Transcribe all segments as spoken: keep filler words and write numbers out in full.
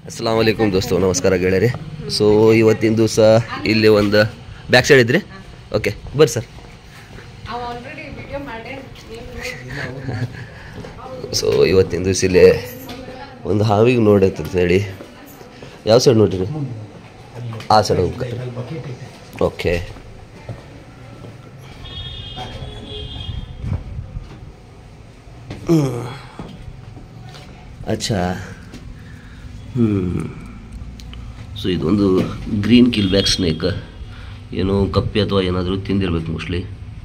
अस्सलाम वालेकुम दोस्तों, नमस्कार ಗೆಳೆಯರೇ. ಸೊ ಇವತ್ತಿನ ದಿವಸ ಇಲ್ಲಿ ಒಂದು ಬ್ಯಾಕ್ ಸೈಡ್ ಇದ್ರಿ. ಓಕೆ ಬರ್ರಿ ಸರ್. ಸೊ ಇವತ್ತಿನ ದಿವಸ ಇಲ್ಲಿ ಒಂದು ಹಾವಿಗೆ ನೋಡೈತೆ ಹೇಳಿ. ಯಾವ ಸೈಡ್ ನೋಡಿರಿ? ಆ ಸೈಡ್ ಹೋಗ್ತಾರೆ. ಓಕೆ ಅಚ್ಚಾ. ಹ್ಞೂ ಸೊ ಇದೊಂದು ಗ್ರೀನ್ ಕಿಲ್ ಬ್ಯಾಕ್ ಸ್ನೇಕ್. ಏನೋ ಕಪ್ಪೆ ಅಥವಾ ಏನಾದರೂ ತಿಂದಿರ್ಬೇಕು ಮೋಸ್ಟ್ಲಿ.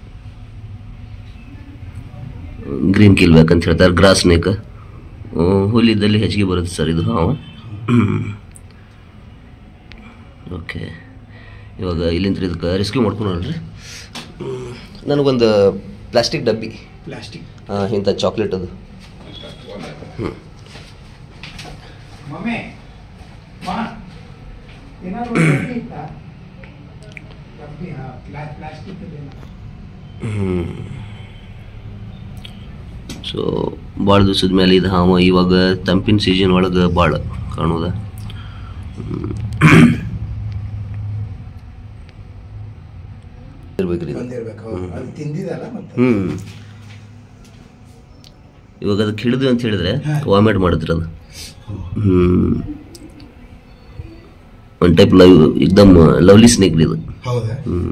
ಗ್ರೀನ್ ಕಿಲ್ ಬ್ಯಾಕ್ ಅಂತ ಹೇಳ್ತಾರೆ. ಗ್ರಾಸ್ ಸ್ನೇಕ್ ಹುಲ್ಲಿದ್ದಲ್ಲಿ ಹೆಚ್ಚಿಗೆ ಬರುತ್ತೆ ಸರ್ ಇದು ಹಾವು. ಓಕೆ ಇವಾಗ ಇಲ್ಲಿಂದ ಇದಕ್ಕೆ ರೆಸ್ಕ್ಯೂ ಮಾಡ್ಕೊಂಡ್ರಿ. ನನಗೊಂದು ಪ್ಲಾಸ್ಟಿಕ್ ಡಬ್ಬಿ, ಪ್ಲಾಸ್ಟಿಕ್ ಹಾಂ ಇಂಥ ಚಾಕ್ಲೇಟ್ ಅದು. ಹ್ಞೂ ಹ್ಞೂ ಸೊ ಭಾಳ ದಿವಸದ ಮೇಲೆ ಇದು ಹಾವ ಇವಾಗ ತಂಪಿನ ಸೀಸನ್ ಒಳಗೆ ಭಾಳ ಕಾಣೋದ. ಹ್ಞೂ ಇವಾಗ ಅದಕ್ಕೆ ಹಿಡಿದು ಅಂತ ಹೇಳಿದ್ರೆ ವಾಮಿಟ್ ಮಾಡಿದ್ರೆ ಅದು. ಹ್ಞೂ ಒಂದು ಟೈಪ್ ಲವ್ ಏಕ್ದಮ್ ಲವ್ಲಿ ಸ್ನೇಕ್ ಇದು. ಹ್ಞೂ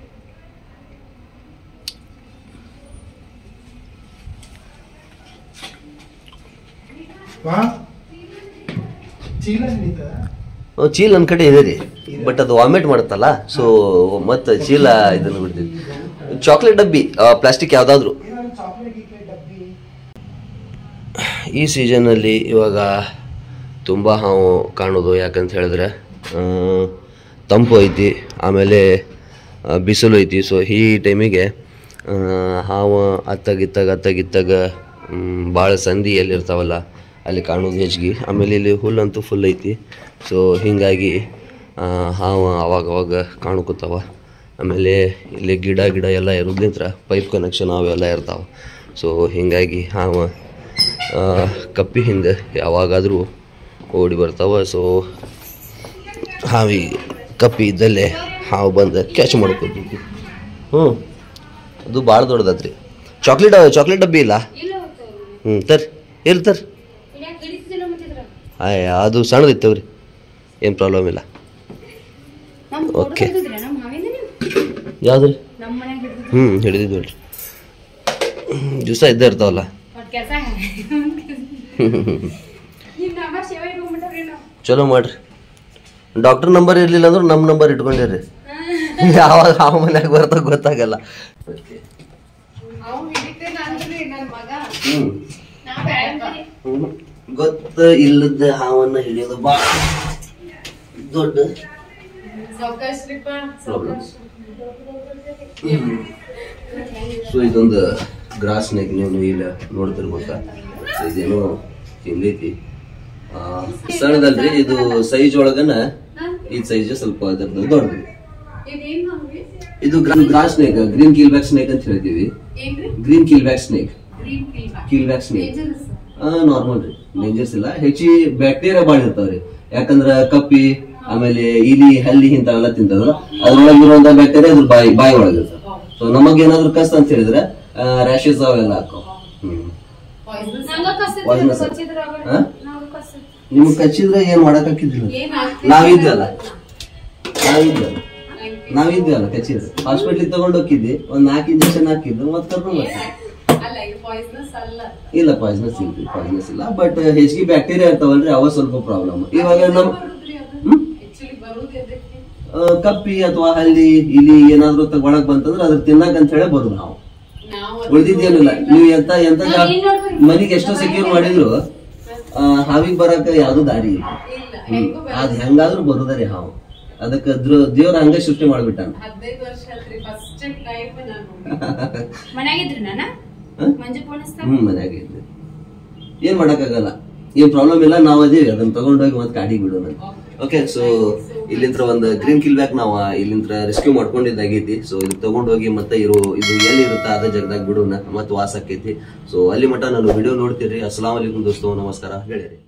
ಚೀಲ ನನ್ನ ಕಡೆ ಇದೆ ರೀ, ಬಟ್ ಅದು ವಾಮಿಟ್ ಮಾಡುತ್ತಲ್ಲ, ಸೊ ಮತ್ತೆ ಚೀಲ ಇದನ್ನು ಬಿಡ್ತೀವಿ. ಚಾಕ್ಲೇಟ್ ಡಬ್ಬಿ ಪ್ಲಾಸ್ಟಿಕ್ ಯಾವುದಾದ್ರೂ. ಈ ಸೀಸನ್ನಲ್ಲಿ ಇವಾಗ ತುಂಬ ಹಾವು ಕಾಣೋದು. ಯಾಕಂತ ಹೇಳಿದ್ರೆ ತಂಪು ಐತಿ, ಆಮೇಲೆ ಬಿಸಿಲು ಐತಿ. ಸೊ ಈ ಟೈಮಿಗೆ ಹಾವು ಅತ್ತಾಗಿತ್ತಾಗ ಅತ್ತಾಗಿತ್ತಾಗ ಭಾಳ ಸಂಧಿ ಎಲ್ಲಿರ್ತಾವಲ್ಲ ಅಲ್ಲಿ ಕಾಣೋದು ಹೆಚ್ಚಿಗೆ. ಆಮೇಲೆ ಇಲ್ಲಿ ಹುಲ್ಲಂತೂ ಫುಲ್ ಐತಿ. ಸೊ ಹೀಗಾಗಿ ಹಾವು ಅವಾಗವಾಗ ಕಾಣ್ಕೊತಾವ. ಆಮೇಲೆ ಇಲ್ಲಿ ಗಿಡ ಗಿಡ ಎಲ್ಲ ಇರೋದ್ಲಿಂತ್ರ ಪೈಪ್ ಕನೆಕ್ಷನ್ ಅವೆಲ್ಲ ಇರ್ತಾವೆ. ಸೊ ಹೀಗಾಗಿ ಹಾವು ಕಪ್ಪಿ ಹಿಂದೆ ಯಾವಾಗಾದರೂ ಓಡಿ ಬರ್ತಾವೆ. ಸೊ ಹಾವಿ ಕಪ್ಪಿ ಇದ್ದಲ್ಲೇ ಹಾವು ಬಂದು ಕ್ಯಾಚ್ ಮಾಡ್ಕೊತೀವಿ. ಹ್ಞೂ ಅದು ಭಾಳ ದೊಡ್ಡದತ್ರಿ. ಚಾಕ್ಲೇಟ್ ಚಾಕ್ಲೇಟ್ ಡಬ್ಬಿ ಇಲ್ಲ? ಹ್ಞೂ ತರ್ ಎಲ್ಲಿ ತರ್? ಆಯ್ ಅದು ಸಣ್ಣದಿತ್ತವ್ರಿ, ಏನು ಪ್ರಾಬ್ಲಮ್ ಇಲ್ಲ. ಓಕೆ ಯಾವ್ದು ರೀ? ಹ್ಞೂ ಹಿಡಿದಿದ್ವಿ ರೀ, ದಿವಸ ಇದ್ದೇ ಇರ್ತಾವಲ್ಲ. ಚಲೋ ಮಾಡ್ರಿ. ಡಾಕ್ಟರ್ ನಂಬರ್ ಇರಲಿಲ್ಲ ಅಂದ್ರೆ ನಮ್ಮ ನಂಬರ್ ಇಟ್ಕೊಂಡಿರ್ರಿ. ಯಾವಾಗ ಹಾವು ಮನ್ಯಾಗ ಬರ್ತಾಗ ಗೊತ್ತಾಗಲ್ಲ. ಗೊತ್ತ ಇಲ್ಲದ ಹಾವನ್ನ ಹಿಡಿಯೋದು ಭಾಳ ದೊಡ್ಡ ಪ್ರಾಬ್ಲಮ್. ಸೊ ಇದೊಂದು ಗ್ರಾಸ್ ಸ್ನೇಕ್ ನೀವು ಇಲ್ಲ ನೋಡ್ತಿರ್ಬೇಕ. ಇದೇನೋ ತಿಂದೈತಿ, ಸಣ್ಣದಲ್ರಿ ಇದು. ಸೈಜ್ ಒಳಗನ ಈ ಸೈಜ್ ಸ್ವಲ್ಪ ಅದರದ್ದು ದೊಡ್ಡದು. ಇದು grass snake, green keelback snake ಅಂತ ಹೇಳ್ತೀವಿ. Green keelback snake, keelback snake normally, dangerous ಇಲ್ಲ. ಹೆಚ್ಚಿ ಬ್ಯಾಕ್ಟೀರಿಯಾ ಭಾಳ ಇರ್ತಾವ್ರಿ. ಯಾಕಂದ್ರ ಕಪ್ಪಿ ಆಮೇಲೆ ಇಲಿ ಹಲ್ಲಿ ಇಂಥವೆಲ್ಲ ತಿಂತದಲ್ಲ, ಅದ್ರೊಳಗೆ ಇರುವಂತ ಬ್ಯಾಕ್ಟೀರಿಯಾ ಅದ್ರ ಬಾಯಿ ಬಾಯಿ ಒಳಗಿರ್ತಾವ. ಸೊ ನಮಗ್ ಏನಾದ್ರು ಕಷ್ಟ ಅಂತ ಹೇಳಿದ್ರೆ ರ್ಯಾಶಸ್ ಅವೆಲ್ಲ ಹಾಕೋ. ಹ್ಮ್ ನಿಮ್ಗೆ ಕಚ್ಚಿದ್ರೆ ಏನ್ ಮಾಡಕ್ ಹಾಕಿದ್ದಿಲ್ಲ. ನಾವಿದ್ವಲ್ಲ ನಾವಿದ್ವಲ್ಲ ನಾವಿದ್ವಲ್ಲ ಕಚ್ಚಿದ್ರೆ ಹಾಸ್ಪಿಟ್ಲಿಗೆ ತಗೊಂಡ್ ಹೋಗಿದ್ದಿ, ಒಂದ್ ನಾಲ್ಕು ಇಂಜೆಕ್ಷನ್ ಹಾಕಿದ್ದು ಮತ್ತೆ ಕರ್ಕೊಂಡ್ ಬರ್ತೀವಿ. ಇಲ್ಲ ಪಾಯ್ಸನಸ್ ಇಲ್ರಿ, ಪಾಯ್ಸನಸ್ ಇಲ್ಲ. ಬಟ್ ಹೆಚ್ಚಿಗೆ ಬ್ಯಾಕ್ಟೀರಿಯಾ ಇರ್ತಾವಲ್ರಿ, ಅವ ಸ್ವಲ್ಪ ಪ್ರಾಬ್ಲಮ್. ಇವಾಗ ನಮ್ ಕಪ್ಪಿ ಅಥವಾ ಹಲ್ಲಿ ಇಲಿ ಏನಾದ್ರು ಒಳಗ್ ಬಂತಂದ್ರೆ ಅದ್ರ ತಿನ್ನಕ್ ಅಂತ ಹೇಳಿ ಬರುದು. ನಾವು ಉಳಿದಿದ್ದೇನಿಲ್ಲ. ನೀವು ಎಂತ ಎಂತ ಮನಿಗೆ ಎಷ್ಟೋ ಸೆಕ್ಯೂರ್ ಮಾಡಿದ್ರು ಹಾವಿಗೆ ಬರಕ ಯಾವ್ದು ದಾರಿ ಇಲ್ಲ. ಅದ್ ಹೆಂಗಾದ್ರೂ ಬರುದರಿ ಹಾವು. ಅದಕ್ಕೆ ದೇವ್ರ ಹಂಗ ಸೃಷ್ಟಿ ಮಾಡ್ಬಿಟ್ಟ. ಹ್ಮ್ ಮನ್ಯಾಗ ಇದ್ರಿ, ಏನ್ ಮಾಡಕ್ಕಾಗಲ್ಲ, ಏನ್ ಪ್ರಾಬ್ಲಮ್ ಇಲ್ಲ. ನಾವ್ ಅದೇವಿ, ಅದನ್ನ ತಗೊಂಡೋಗಿ ಮತ್ತೆ ಕಾಡಿಗೆ ಬಿಡೋಣ. ಓಕೆ ಸೊ ಇಲ್ಲಿಂತ್ರ ಒಂದು ಗ್ರೀನ್ ಕಿಲ್ ಬ್ಯಾಕ್ ನಾವು ಇಲ್ಲಿಂತ್ರ ರೆಸ್ಕ್ಯೂ ಮಾಡ್ಕೊಂಡಿದ್ದಾಗೈತಿ. ಸೊ ಇದು ತಗೊಂಡೋಗಿ ಮತ್ತೆ ಇರೋ ಇದು ಎಲ್ಲಿ ಇರುತ್ತಾ ಅದೇ ಜಾಗದಾಗ ಬಿಡೋಣ, ಮತ್ತೆ ವಾಸ ಆಕೈತಿ. ಸೊ ಅಲ್ಲಿ ಮಟ್ಟ ನಾನು ವಿಡಿಯೋ ನೋಡ್ತೀರಿ. ಅಸ್ಸಲಾಂ ವಲೈಕುಂ ದೋಸ್ತೋ, ನಮಸ್ಕಾರ ಗೆಳೆಯರಿ.